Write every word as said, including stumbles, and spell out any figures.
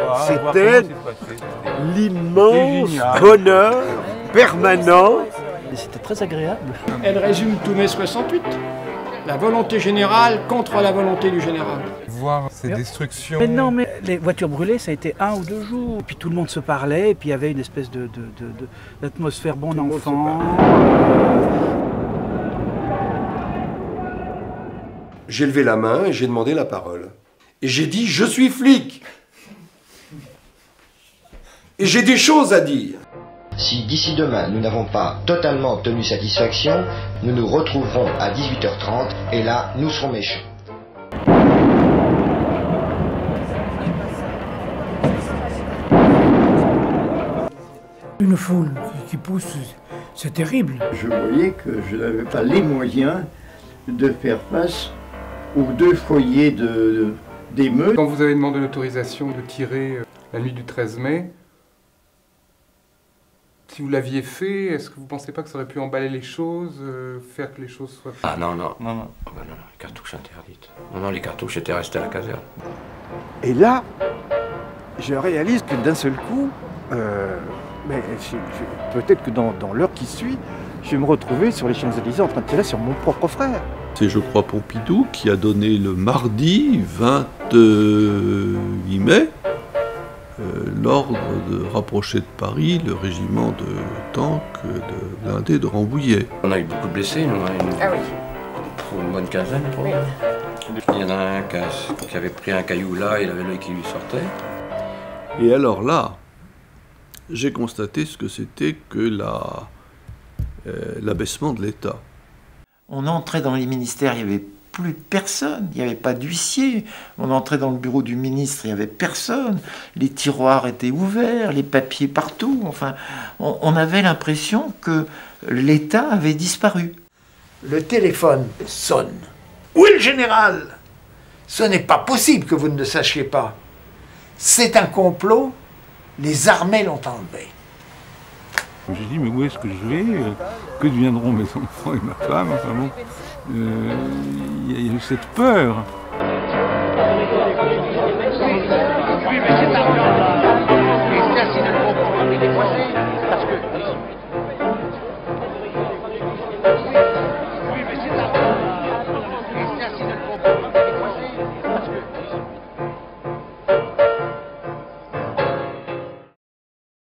c'était l'immense bonheur permanent. C'était très agréable. Elle résume tout mai soixante-huit. La volonté générale contre la volonté du général. Voir ces destructions... Mais non, mais les voitures brûlées, ça a été un ou deux jours. Et puis tout le monde se parlait, et puis il y avait une espèce de, de, de, de, d'atmosphère bon enfant. J'ai levé la main et j'ai demandé la parole. Et j'ai dit « Je suis flic !» Et j'ai des choses à dire. Si d'ici demain nous n'avons pas totalement obtenu satisfaction, nous nous retrouverons à dix-huit heures trente et là nous serons méchants. Une foule qui pousse, c'est terrible. Je voyais que je n'avais pas les moyens de faire face aux deux foyers de, d'émeutes. Quand vous avez demandé l'autorisation de tirer la nuit du treize mai, si vous l'aviez fait, est-ce que vous ne pensez pas que ça aurait pu emballer les choses, euh, faire que les choses soient... Ah non, non, non, non. Oh ben non, non, les cartouches interdites. Non, non, les cartouches étaient restées à la caserne. Et là, je réalise que d'un seul coup, euh, mais je, je, peut-être que dans, dans l'heure qui suit, je vais me retrouver sur les Champs-Élysées en train de tirer sur mon propre frère. C'est, je crois, Pompidou qui a donné le mardi vingt-huit mai euh, l'ordre de rapprocher de Paris le régiment de tanks de blindés de Rambouillet. On a eu beaucoup de blessés, nous. Hein, une, ah oui. Pour une bonne quinzaine, pour oui. Il y en a un qui, a, qui avait pris un caillou là, il avait l'œil qui lui sortait. Et alors là, j'ai constaté ce que c'était que la, euh, l'abaissement de l'État. On entrait dans les ministères, il n'y avait plus personne, il n'y avait pas d'huissier. On entrait dans le bureau du ministre, il n'y avait personne. Les tiroirs étaient ouverts, les papiers partout. Enfin, on, on avait l'impression que l'État avait disparu. Le téléphone sonne. Où est le général? Ce n'est pas possible que vous ne le sachiez pas. C'est un complot, les armées l'ont enlevé. J'ai dit, mais où est-ce que je vais? Que deviendront mes enfants et ma femme? Enfin bon, euh, il y a eu cette peur. Oui, mais c'est un